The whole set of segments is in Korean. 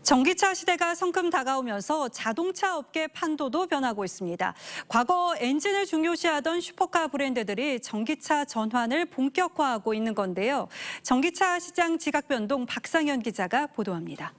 전기차 시대가 성큼 다가오면서 자동차 업계 판도도 변하고 있습니다. 과거 엔진을 중요시하던 슈퍼카 브랜드들이 전기차 전환을 본격화하고 있는 건데요. 전기차 시장 지각 변동 박상현 기자가 보도합니다.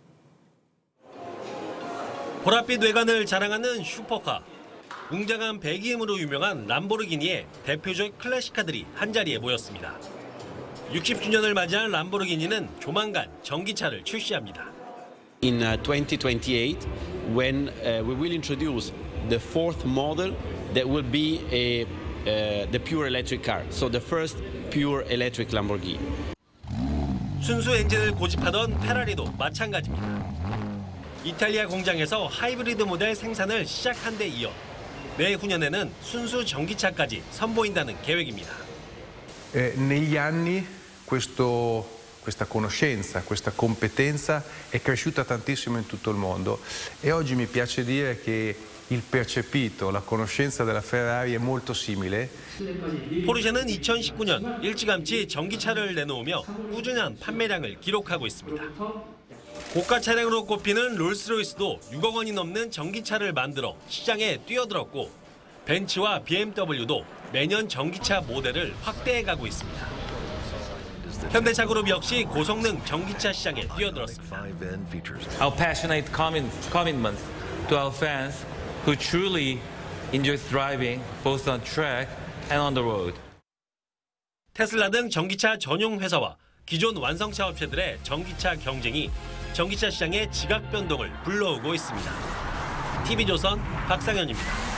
보랏빛 외관을 자랑하는 슈퍼카. 웅장한 배기음으로 유명한 람보르기니의 대표적 클래식카들이 한자리에 모였습니다. 60주년을 맞이한 람보르기니는 조만간 전기차를 출시합니다. In 2028, when we will introduce the fourth model that will be the pure electric car, so the first pure electric Lamborghini. 순수 엔진을 고집하던 페라리도 마찬가지입니다. 이탈리아 공장에서 하이브리드 모델 생산을 시작한 데 이어 내후년에는 순수 전기차까지 선보인다는 계획입니다. Negli anni questa conoscenza, questa competenza è cresciuta tantissimo in tutto il mondo e oggi mi piace dire che il percepito, la conoscenza della Ferrari è molto simile. 포르쉐는 2019년 일찌감치 전기차를 내놓으며 꾸준한 판매량을 기록하고 있습니다. 고가 차량으로 꼽히는 롤스로이스도 6억 원이 넘는 전기차를 만들어 시장에 뛰어들었고 벤츠와 BMW도 매년 전기차 모델을 확대해가고 있습니다. 현대차그룹 역시 고성능 전기차 시장에 뛰어들었습니다. Our passionate commitment to our fans who truly enjoy driving both on track and on the road. 테슬라 등 전기차 전용 회사와 기존 완성차 업체들의 전기차 경쟁이 전기차 시장의 지각 변동을 불러오고 있습니다. TV조선 박상현입니다.